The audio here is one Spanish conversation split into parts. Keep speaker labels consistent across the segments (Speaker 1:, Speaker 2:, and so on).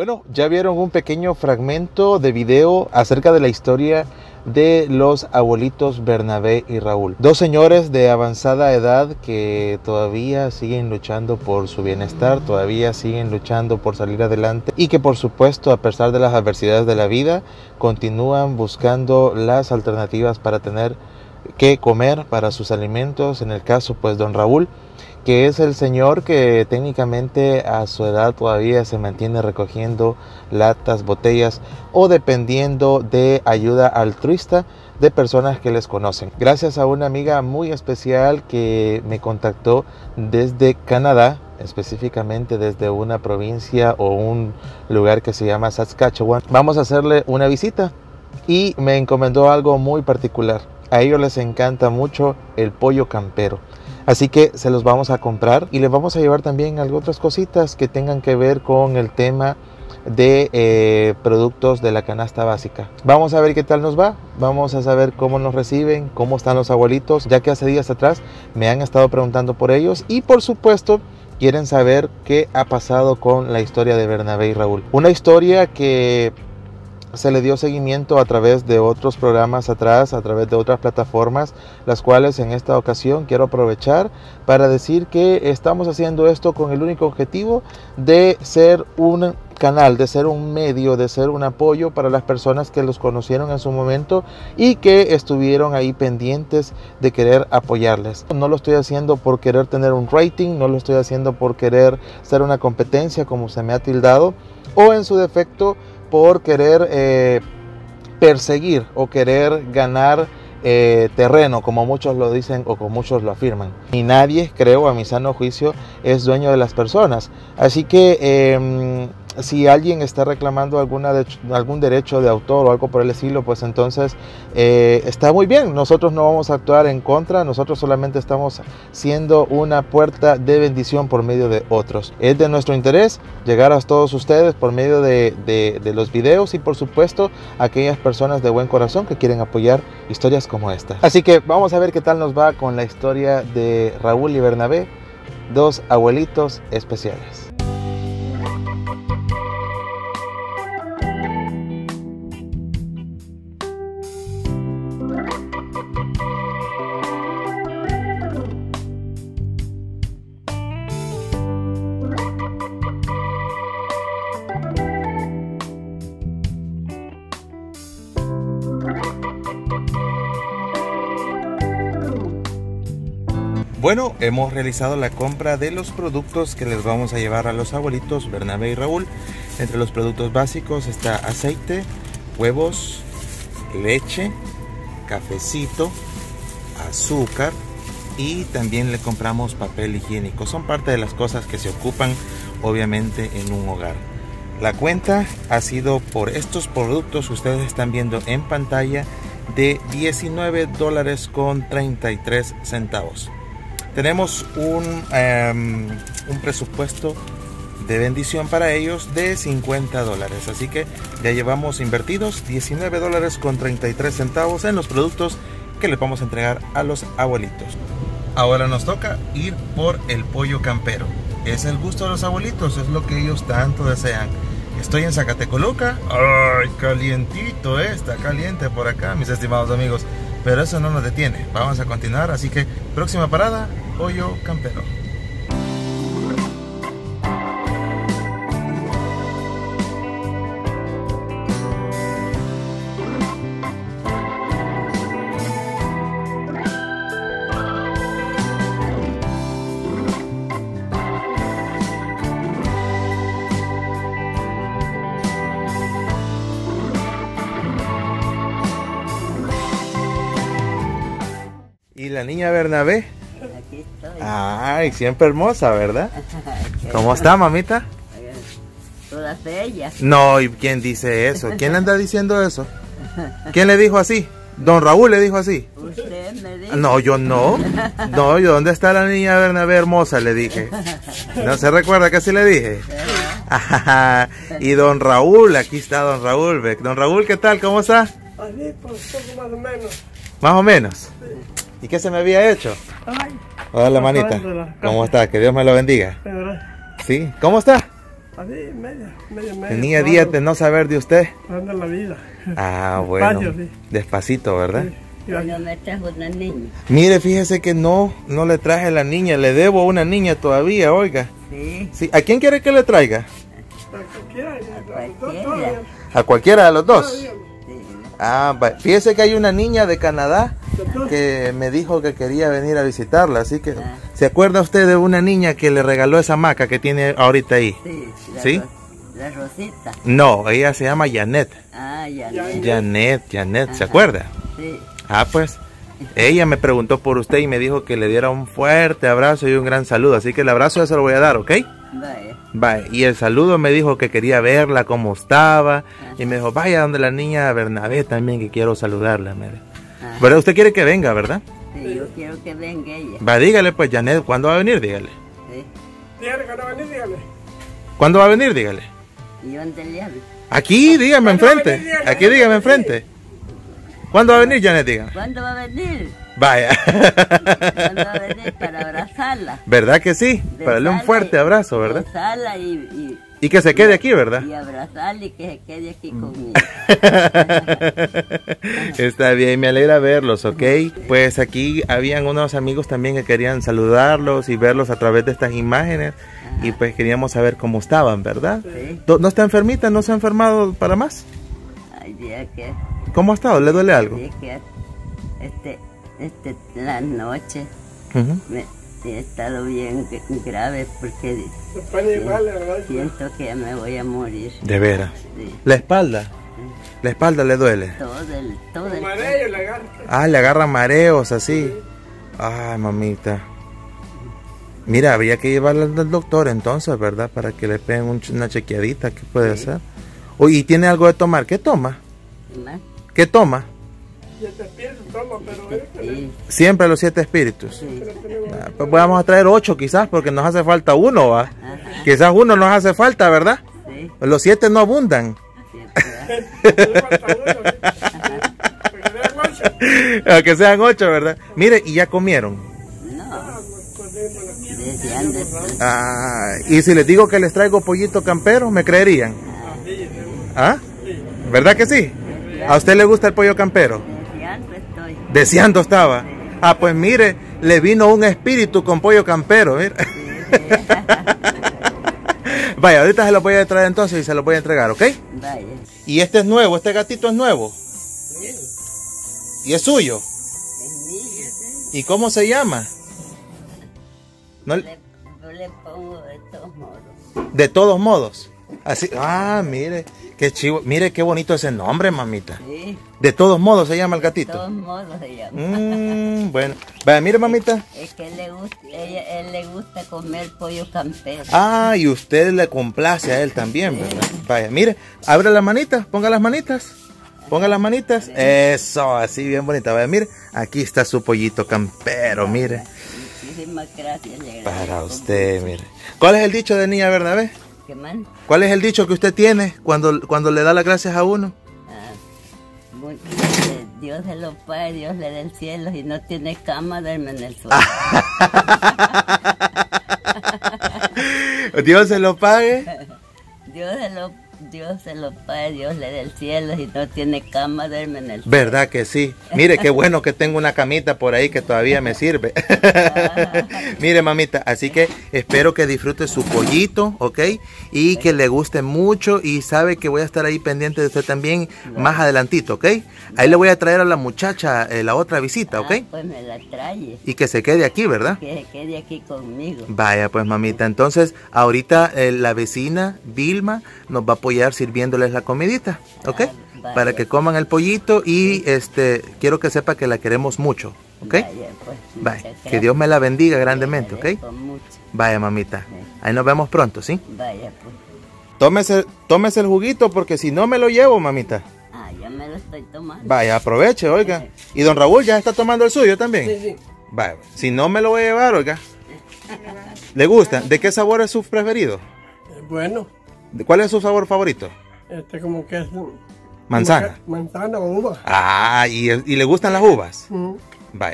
Speaker 1: Bueno, ya vieron un pequeño fragmento de video acerca de la historia de los abuelitos Bernabé y Raúl. Dos señores de avanzada edad que todavía siguen luchando por su bienestar, todavía siguen luchando por salir adelante y que por supuesto, a pesar de las adversidades de la vida, continúan buscando las alternativas para tener que comer, para sus alimentos. En el caso pues don Raúl, que es el señor que técnicamente a su edad todavía se mantiene recogiendo latas, botellas o dependiendo de ayuda altruista de personas que les conocen. Gracias a una amiga muy especial que me contactó desde Canadá, específicamente desde una provincia o un lugar que se llama Saskatchewan, vamos a hacerle una visita y me encomendó algo muy particular. A ellos les encanta mucho el pollo campero. Así que se los vamos a comprar y les vamos a llevar también algunas otras cositas que tengan que ver con el tema de productos de la canasta básica. Vamos a ver qué tal nos va, vamos a saber cómo nos reciben, cómo están los abuelitos, ya que hace días atrás me han estado preguntando por ellos y por supuesto quieren saber qué ha pasado con la historia de Bernabé y Raúl. Una historia que se le dio seguimiento a través de otros programas atrás, a través de otras plataformas, las cuales en esta ocasión quiero aprovechar para decir que estamos haciendo esto con el único objetivo de ser un canal, de ser un medio, de ser un apoyo para las personas que los conocieron en su momento y que estuvieron ahí pendientes de querer apoyarles. No lo estoy haciendo por querer tener un rating, no lo estoy haciendo por querer ser una competencia como se me ha tildado, o en su defecto por querer perseguir o querer ganar terreno, como muchos lo dicen o como muchos lo afirman. Y nadie, creo, a mi sano juicio, es dueño de las personas. Así que si alguien está reclamando algún derecho de autor o algo por el estilo, pues entonces está muy bien. Nosotros no vamos a actuar en contra, nosotros solamente estamos siendo una puerta de bendición por medio de otros. Es de nuestro interés llegar a todos ustedes por medio de los videos y por supuesto a aquellas personas de buen corazón que quieren apoyar historias como esta. Así que vamos a ver qué tal nos va con la historia de Raúl y Bernabé, dos abuelitos especiales. Bueno, hemos realizado la compra de los productos que les vamos a llevar a los abuelitos Bernabé y Raúl. Entre los productos básicos está aceite, huevos, leche, cafecito, azúcar y también le compramos papel higiénico. Son parte de las cosas que se ocupan obviamente en un hogar. La cuenta ha sido por estos productos que ustedes están viendo en pantalla de $19.33. Tenemos un presupuesto de bendición para ellos de $50, así que ya llevamos invertidos $19.33 en los productos que les vamos a entregar a los abuelitos. Ahora nos toca ir por el pollo campero. Es el gusto de los abuelitos, es lo que ellos tanto desean. Estoy en Zacatecoluca. ¡Ay, calientito! Está caliente por acá, mis estimados amigos. Pero eso no nos detiene. Vamos a continuar, así que próxima parada, pollo campero. ¿Y la niña Bernabé?
Speaker 2: Aquí estoy.
Speaker 1: Ay, siempre hermosa, ¿verdad? ¿Cómo está, mamita?
Speaker 2: Todas ellas.
Speaker 1: No, ¿y quién dice eso? ¿Quién le anda diciendo eso? ¿Quién le dijo así? ¿Don Raúl le dijo así?
Speaker 2: Usted me dijo.
Speaker 1: No, yo no. No, yo, ¿dónde está la niña Bernabé hermosa? Le dije. ¿No se recuerda que así le dije? Y don Raúl, aquí está don Raúl. Don Raúl, ¿qué tal? ¿Cómo está?
Speaker 3: Así, pues, poco más o menos.
Speaker 1: ¿Más o menos?
Speaker 3: Sí.
Speaker 1: ¿Y qué se me había hecho?
Speaker 3: Ay,
Speaker 1: Hola, manita. ¿Cómo está? Que Dios me lo bendiga.
Speaker 3: ¿verdad?
Speaker 1: ¿Sí? ¿Cómo está?
Speaker 3: Así, media.
Speaker 1: Tenía días de no saber de usted.
Speaker 3: Dando la vida.
Speaker 1: Ah, bueno.
Speaker 3: Despacio, sí.
Speaker 1: Despacito, ¿verdad?
Speaker 3: Sí,
Speaker 2: Pero
Speaker 3: gracias.
Speaker 2: me trajo una niña.
Speaker 1: Mire, fíjese que no le traje la niña. Le debo una niña todavía, oiga.
Speaker 2: Sí,
Speaker 1: Sí. ¿A quién quiere que le traiga?
Speaker 3: A cualquiera,
Speaker 2: cualquiera.
Speaker 1: A cualquiera de los dos.
Speaker 2: sí.
Speaker 1: Ah, fíjese que hay una niña de Canadá que me dijo que quería venir a visitarla, así que ¿se acuerda usted de una niña que le regaló esa hamaca que tiene ahorita ahí?
Speaker 2: Sí,
Speaker 1: ¿Sí?
Speaker 2: La Rosita.
Speaker 1: No, ella se llama Janet.
Speaker 2: Ah, ya.
Speaker 1: Janet, ¿se
Speaker 2: Ajá.
Speaker 1: acuerda?
Speaker 2: Sí.
Speaker 1: Ah, pues ella me preguntó por usted y me dijo que le diera un fuerte abrazo y un gran saludo, así que el abrazo ya se lo voy a dar, ¿ok?
Speaker 2: Vaya.
Speaker 1: Vaya, y el saludo me dijo que quería verla, cómo estaba, y me dijo, vaya donde la niña Bernabé también, que quiero saludarla.
Speaker 2: Ajá.
Speaker 1: ¿Verdad? Usted quiere que venga, ¿verdad?
Speaker 2: Sí, yo quiero que venga ella.
Speaker 1: Va, dígale pues, Janet, ¿cuándo va a venir? Dígale.
Speaker 2: Sí.
Speaker 3: Dígale que no venís, dígale.
Speaker 1: ¿Cuándo va a venir? Dígale.
Speaker 2: ¿Y dónde le hablo?
Speaker 1: Aquí, dígame enfrente. Aquí, dígame enfrente. ¿Cuándo va a venir, Janet? Dígame.
Speaker 2: ¿Cuándo va a venir?
Speaker 1: Vaya.
Speaker 2: ¿Cuándo va a venir para abrazarla?
Speaker 1: ¿Verdad que sí? Para darle un fuerte abrazo, ¿verdad?
Speaker 2: Besarla y
Speaker 1: Y que se quede aquí, ¿verdad?
Speaker 2: y abrazarla y que se quede aquí conmigo.
Speaker 1: Está bien, me alegra verlos, ¿ok? Pues aquí habían unos amigos también que querían saludarlos y verlos a través de estas imágenes. Y pues queríamos saber cómo estaban, ¿verdad?
Speaker 2: Sí.
Speaker 1: ¿No está enfermita? ¿No se ha enfermado para más?
Speaker 2: Ay, día que,
Speaker 1: ¿Cómo ha estado? ¿Le duele algo?
Speaker 2: sí, que la noche
Speaker 1: Ujú.
Speaker 2: he estado bien grave porque
Speaker 3: Se pone igual, la verdad.
Speaker 2: siento que me voy a morir.
Speaker 1: De veras.
Speaker 2: Sí.
Speaker 1: ¿La espalda? ¿La espalda le duele?
Speaker 2: Todo el
Speaker 3: Mareo, la garra.
Speaker 1: Ah, le agarra mareos así. Ay, mamita. Mira, habría que llevarla al doctor entonces, ¿verdad? Para que le peguen una chequeadita. ¿Qué puede hacer? Oye, ¿y tiene algo de tomar? ¿Qué toma?
Speaker 2: más.
Speaker 1: ¿Qué toma?
Speaker 3: Y el espíritu toma, pero
Speaker 2: Sí,
Speaker 1: Siempre los 7 espíritus.
Speaker 2: sí.
Speaker 1: Ah, pues vamos a traer 8 quizás, porque nos hace falta uno, ¿va?
Speaker 2: Ajá,
Speaker 1: Quizás uno nos hace falta, ¿verdad?
Speaker 2: sí,
Speaker 1: Los 7 no abundan.
Speaker 2: sí, ¿verdad?
Speaker 3: le falta uno. Porque le da guacha.
Speaker 1: Aunque sean 8, ¿verdad? Mire, ¿y ya comieron?
Speaker 2: No, desde antes.
Speaker 1: Ah, y si les digo que les traigo pollito campero, ¿me creerían? ¿Ah? ¿Verdad que sí? ¿A usted le gusta el pollo campero?
Speaker 2: Desde antes estoy.
Speaker 1: Deseando estaba. Ah, pues mire, le vino un espíritu con pollo campero, mira. Vaya, ahorita se lo voy a traer entonces y se lo voy a entregar, ¿ok?
Speaker 2: Vaya.
Speaker 1: Y este es nuevo, este gatito es nuevo. Y es suyo. ¿Y cómo se llama? No,
Speaker 2: Le pongo de todos modos.
Speaker 1: de todos modos. Así, mire, qué chivo, mire qué bonito ese nombre, mamita.
Speaker 2: Sí,
Speaker 1: De todos modos se llama el
Speaker 2: de
Speaker 1: gatito.
Speaker 2: todos modos se llama.
Speaker 1: Bueno, vaya, mire, mamita.
Speaker 2: Es que él le gusta comer pollo campero.
Speaker 1: Ah, y usted le complace a él también, ¿verdad? Vaya, mire, abre las manitas, ponga las manitas. Ponga las manitas. Eso, así bien bonita. Vaya, mire, aquí está su pollito campero, mire.
Speaker 2: Muchísimas gracias. le
Speaker 1: Para
Speaker 2: agradezco
Speaker 1: usted,
Speaker 2: mucho.
Speaker 1: mire. ¿Cuál es el dicho de Niña Bernabé?
Speaker 2: ¿Qué man?
Speaker 1: ¿Cuál es el dicho que usted tiene cuando le da las gracias a uno?
Speaker 2: Dios se lo pague, Dios le dé el cielo. Si no tiene cama, duerme en el suelo.
Speaker 1: Dios se lo pague.
Speaker 2: Dios se lo pague, Dios le dé el cielo. Si no tiene cama, duerme en el suelo.
Speaker 1: ¿Verdad que sí? Mire, qué bueno que tengo una camita por ahí que todavía me sirve. Mire, mamita, así que espero que disfrute su pollito, ¿ok? Y que le guste mucho y sabe que voy a estar ahí pendiente de usted también más adelantito, ¿ok? Ahí le voy a traer a la muchacha la otra visita, ¿ok?
Speaker 2: Pues me la trae.
Speaker 1: Y que se quede aquí, ¿verdad?
Speaker 2: Que se quede aquí conmigo.
Speaker 1: Vaya, pues mamita, entonces ahorita la vecina Vilma nos va a apoyar sirviéndoles la comidita, ¿ok?
Speaker 2: Vaya.
Speaker 1: Para que coman el pollito y quiero que sepa que la queremos mucho, ¿ok?
Speaker 2: Vaya, pues,
Speaker 1: Vaya,
Speaker 2: muchas
Speaker 1: que Dios me la bendiga grandemente,
Speaker 2: Le
Speaker 1: ¿ok?
Speaker 2: agradezco mucho.
Speaker 1: Vaya, mamita, ahí nos vemos pronto, ¿sí?
Speaker 2: Vaya, pues.
Speaker 1: Tómese el juguito porque si no me lo llevo, mamita.
Speaker 2: Ya me lo estoy tomando.
Speaker 1: Vaya, aproveche, oiga. Y don Raúl ya está tomando el suyo también.
Speaker 3: Sí, sí.
Speaker 1: Vaya, si no me lo voy a llevar, oiga. ¿Le gusta? ¿De qué sabor es su preferido?
Speaker 3: Bueno,
Speaker 1: ¿Cuál es su sabor favorito?
Speaker 3: como que es...
Speaker 1: Manzana.
Speaker 3: Manzana o uva.
Speaker 1: Ah, ¿y le gustan las uvas?
Speaker 3: Mm.
Speaker 1: Vaya.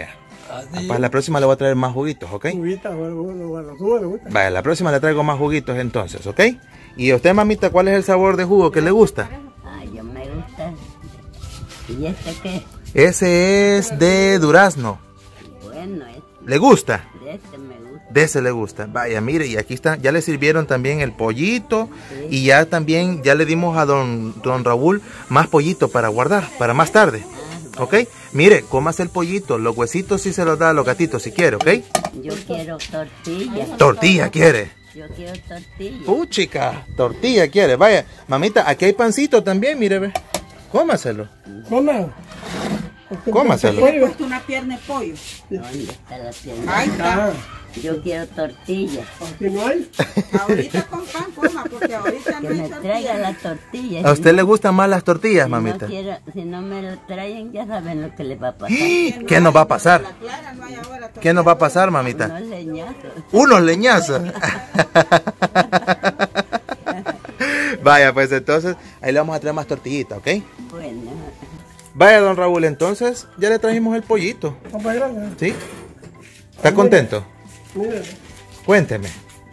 Speaker 1: Para la próxima le voy a traer más juguitos, ¿ok?
Speaker 3: Juguita, bueno, jugo le gusta.
Speaker 1: Vaya, la próxima le traigo más juguitos entonces, ¿ok? Y a usted, mamita, ¿cuál es el sabor de jugo que le gusta?
Speaker 2: Ay, yo me gusta. ¿Y este qué?
Speaker 1: Ese es de durazno.
Speaker 2: Bueno,
Speaker 1: ¿Le gusta?
Speaker 2: de este me gusta.
Speaker 1: De ese le gusta. Vaya, mire, y aquí está, ya le sirvieron también el pollito. Y ya también, ya le dimos a don Raúl más pollito para guardar, para más tarde. ¿Ok? Mire, cómase el pollito, los huesitos sí se los da a los gatitos si quiere, ¿ok?
Speaker 2: Yo quiero tortilla.
Speaker 1: Tortilla quiere.
Speaker 2: Yo quiero tortilla.
Speaker 1: Chica, tortilla quiere. Vaya, mamita, aquí hay pancito también, mire, ve. Cómaselo.
Speaker 3: Coma.
Speaker 1: Cómaselo.
Speaker 4: Le he puesto una pierna de pollo.
Speaker 2: ¿Dónde está la tienda?
Speaker 4: Ahí está.
Speaker 3: Ah,
Speaker 2: Yo quiero tortilla.
Speaker 3: aquí no hay.
Speaker 4: Ahorita con pan coma, porque ahorita
Speaker 2: Que
Speaker 4: no hay
Speaker 2: me
Speaker 4: tortilla.
Speaker 2: traigan la tortilla.
Speaker 1: ¿A usted le gustan más las tortillas,
Speaker 2: Si
Speaker 1: mamita?
Speaker 2: si no me lo traen, ya saben lo que les va a pasar.
Speaker 1: ¿Qué nos va a pasar?
Speaker 4: La clara no hay ahora tortilla.
Speaker 1: ¿Qué nos va a pasar, mamita?
Speaker 2: Unos leñazos.
Speaker 1: Unos leñazos. Vaya, pues entonces ahí le vamos a traer más tortillitas, ¿ok?
Speaker 2: Bueno,
Speaker 1: Vaya, don Raúl, entonces ya le trajimos el pollito,
Speaker 3: Papá, gracias.
Speaker 1: ¿sí? ¿Está contento?
Speaker 3: Mire,
Speaker 1: Cuénteme.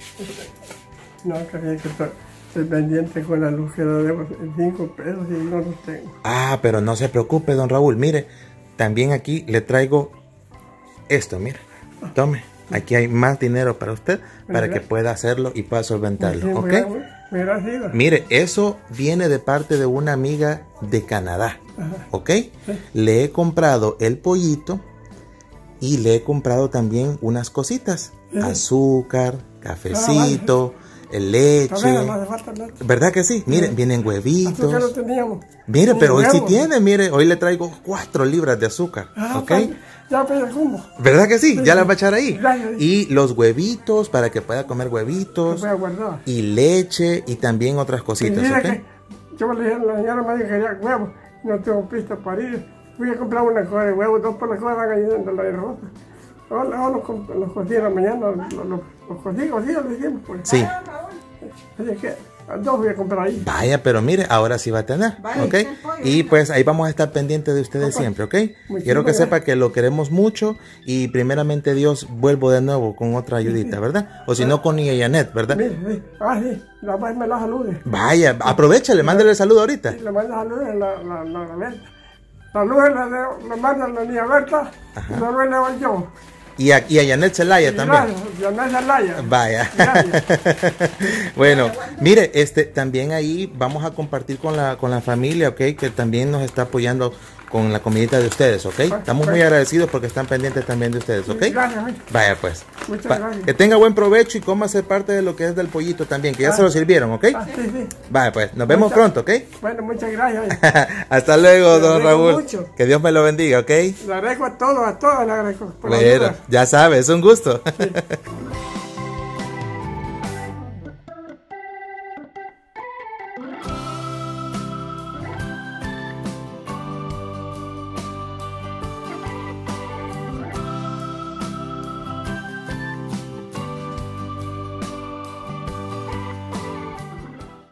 Speaker 3: no, que estoy pendiente con la luz que lo debo 5 pesos y no los tengo.
Speaker 1: Ah, pero no se preocupe, don Raúl. Mire, también aquí le traigo esto, mire. Tome, aquí hay más dinero para usted, para que pueda hacerlo y pueda solventarlo, ¿ok?
Speaker 3: Gracias.
Speaker 1: Mire, eso viene de parte de una amiga de Canadá, ¿ok? Le he comprado el pollito y le he comprado también unas cositas. Azúcar, cafecito, leche.
Speaker 3: Todavía no hace falta nada.
Speaker 1: ¿Verdad que sí? Mire, vienen
Speaker 3: Azúcar no
Speaker 1: huevitos.
Speaker 3: teníamos.
Speaker 1: Mire,
Speaker 3: Ni
Speaker 1: pero hoy sí
Speaker 3: huevos.
Speaker 1: tiene, mire, hoy le traigo 4 libras de azúcar,
Speaker 3: Ah,
Speaker 1: ¿ok?
Speaker 3: pues, ya pedí el jumbo.
Speaker 1: ¿Verdad que sí?
Speaker 3: Sí,
Speaker 1: Ya
Speaker 3: sí.
Speaker 1: las va a echar ahí.
Speaker 3: Gracias.
Speaker 1: Y los huevitos para que pueda comer
Speaker 3: Lo
Speaker 1: huevitos.
Speaker 3: voy a guardar.
Speaker 1: Y leche y también otras
Speaker 3: Y
Speaker 1: cositas,
Speaker 3: mira
Speaker 1: ¿ok?
Speaker 3: que yo le dije a la señora, me dijo que quería huevos. No tengo pista para ir. Fui a comprar una cosa de huevos, 2 por la cosa van ayudando a la de rosa. Ahora los cocí en la mañana, los cocí, lo hicimos. Pues.
Speaker 1: Sí.
Speaker 3: Así que a 2 voy a comprar ahí.
Speaker 1: Vaya, pero mire, ahora sí va a tener,
Speaker 4: Vaya,
Speaker 1: ¿ok?
Speaker 4: está el pollo,
Speaker 1: Y pues ahí vamos a estar pendientes de ustedes siempre, ¿ok? Quiero que sepa que lo queremos mucho y primeramente Dios vuelvo de nuevo con otra ayudita, ¿verdad? O si no con Nia Janet, ¿verdad?
Speaker 3: Mire, sí. Ah, sí, la más me la salude.
Speaker 1: Vaya, aprovechale, mándale el saludo ahorita.
Speaker 3: Le manda saludos a la Berta. Saludos le manda a la niña Berta. Saludos le doy yo.
Speaker 1: Y a Janet Zelaya también.
Speaker 3: Gracias, ya no es Alaya.
Speaker 1: Vaya.
Speaker 3: Gracias.
Speaker 1: Bueno, mire, también ahí vamos a compartir con la familia, ¿ok? Que también nos está apoyando con la comidita de ustedes, ¿ok? Estamos muy agradecidos porque están pendientes también de ustedes, ¿ok?
Speaker 3: Gracias.
Speaker 1: Vaya pues.
Speaker 3: Muchas gracias.
Speaker 1: Que tenga buen provecho y cómase parte de lo que es del pollito también, que ya se lo sirvieron, ¿ok?
Speaker 3: Ah, sí, sí.
Speaker 1: Vaya pues, nos vemos pronto, ¿ok?
Speaker 3: Bueno, muchas gracias.
Speaker 1: Hasta luego,
Speaker 3: Le
Speaker 1: don
Speaker 3: agradezco
Speaker 1: Raúl.
Speaker 3: mucho.
Speaker 1: Que Dios me lo bendiga, ¿ok?
Speaker 3: Le agradezco a todos le agradezco. por la
Speaker 1: Bueno,
Speaker 3: ayuda.
Speaker 1: ya sabes, un gusto.